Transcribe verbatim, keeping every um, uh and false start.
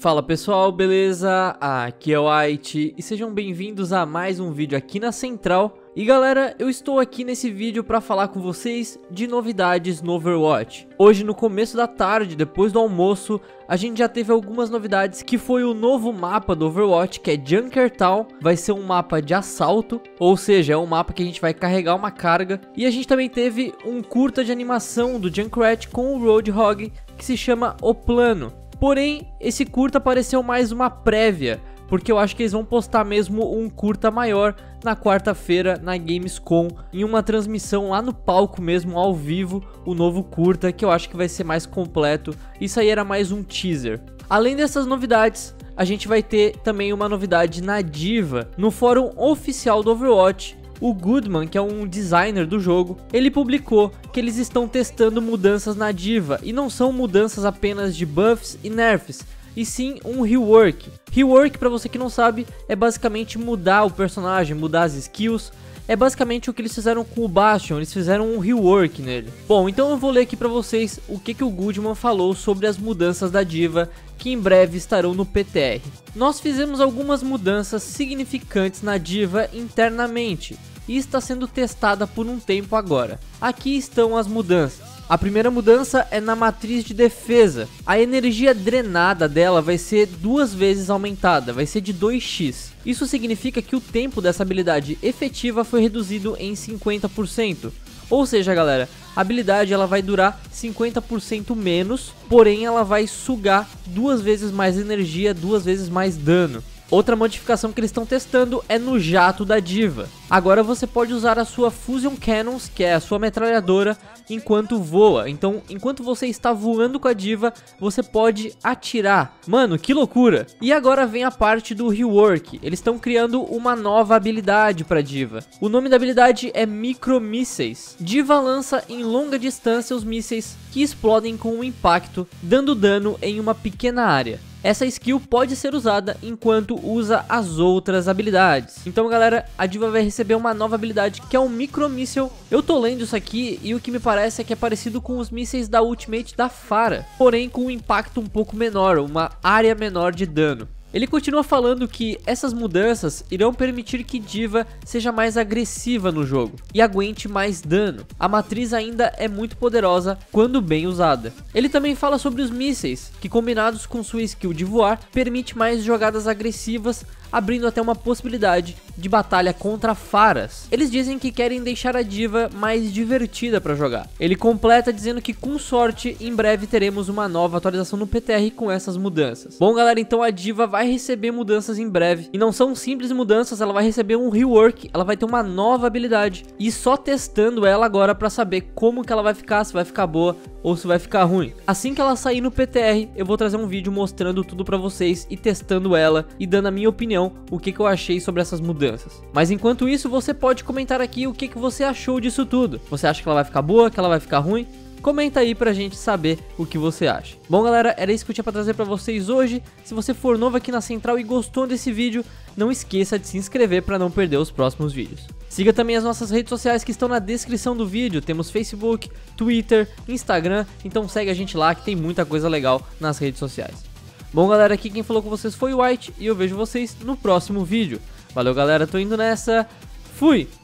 Fala pessoal, beleza? Aqui é o White e sejam bem-vindos a mais um vídeo aqui na Central. E galera, eu estou aqui nesse vídeo para falar com vocês de novidades no Overwatch. Hoje no começo da tarde, depois do almoço, a gente já teve algumas novidades, que foi o novo mapa do Overwatch, que é Junkertown. Vai ser um mapa de assalto, ou seja, é um mapa que a gente vai carregar uma carga. E a gente também teve um curta de animação do Junkrat com o Roadhog, que se chama O Plano. Porém, esse curta pareceu mais uma prévia, porque eu acho que eles vão postar mesmo um curta maior na quarta-feira na Gamescom, em uma transmissão lá no palco mesmo, ao vivo, o novo curta, que eu acho que vai ser mais completo. Isso aí era mais um teaser. Além dessas novidades, a gente vai ter também uma novidade na D.Va, no fórum oficial do Overwatch. O Goodman, que é um designer do jogo, ele publicou que eles estão testando mudanças na D.Va, e não são mudanças apenas de buffs e nerfs, e sim um rework. Rework, pra você que não sabe, é basicamente mudar o personagem, mudar as skills. É basicamente o que eles fizeram com o Bastion, eles fizeram um rework nele. Bom, então eu vou ler aqui pra vocês o que, que o Goodman falou sobre as mudanças da D.Va, que em breve estarão no P T R. Nós fizemos algumas mudanças significantes na D.Va internamente, e está sendo testada por um tempo agora. Aqui estão as mudanças. A primeira mudança é na matriz de defesa. A energia drenada dela vai ser duas vezes aumentada, vai ser de dois x. Isso significa que o tempo dessa habilidade efetiva foi reduzido em cinquenta por cento. Ou seja, galera, a habilidade ela vai durar cinquenta por cento menos, porém ela vai sugar duas vezes mais energia, duas vezes mais dano. Outra modificação que eles estão testando é no jato da D.Va. Agora você pode usar a sua Fusion Cannons, que é a sua metralhadora, enquanto voa. Então, enquanto você está voando com a D.Va, você pode atirar. Mano, que loucura! E agora vem a parte do rework. Eles estão criando uma nova habilidade para D.Va. O nome da habilidade é Micromísseis. D.Va lança em longa distância os mísseis que explodem com um impacto, dando dano em uma pequena área. Essa skill pode ser usada enquanto usa as outras habilidades. Então galera, a D.Va vai receber uma nova habilidade, que é um micromíssel. Eu tô lendo isso aqui e o que me parece é que é parecido com os mísseis da Ultimate da Pharah, porém com um impacto um pouco menor, uma área menor de dano. Ele continua falando que essas mudanças irão permitir que D.Va seja mais agressiva no jogo e aguente mais dano. A matriz ainda é muito poderosa quando bem usada. Ele também fala sobre os mísseis, que combinados com sua skill de voar, permite mais jogadas agressivas, abrindo até uma possibilidade de batalha contra Pharahs. Eles dizem que querem deixar a D.Va mais divertida para jogar. Ele completa dizendo que com sorte em breve teremos uma nova atualização no P T R com essas mudanças. Bom galera, então a D.Va vai receber mudanças em breve, e não são simples mudanças, ela vai receber um rework, ela vai ter uma nova habilidade, e só testando ela agora para saber como que ela vai ficar, se vai ficar boa ou se vai ficar ruim. Assim que ela sair no P T R, eu vou trazer um vídeo mostrando tudo pra vocês e testando ela e dando a minha opinião, o que, que eu achei sobre essas mudanças. Mas enquanto isso, você pode comentar aqui o que, que você achou disso tudo. Você acha que ela vai ficar boa, que ela vai ficar ruim? Comenta aí pra gente saber o que você acha. Bom galera, era isso que eu tinha pra trazer pra vocês hoje. Se você for novo aqui na Central e gostou desse vídeo, não esqueça de se inscrever pra não perder os próximos vídeos. Siga também as nossas redes sociais que estão na descrição do vídeo. Temos Facebook, Twitter, Instagram, então segue a gente lá que tem muita coisa legal nas redes sociais. Bom galera, aqui quem falou com vocês foi o White e eu vejo vocês no próximo vídeo. Valeu galera, tô indo nessa, fui!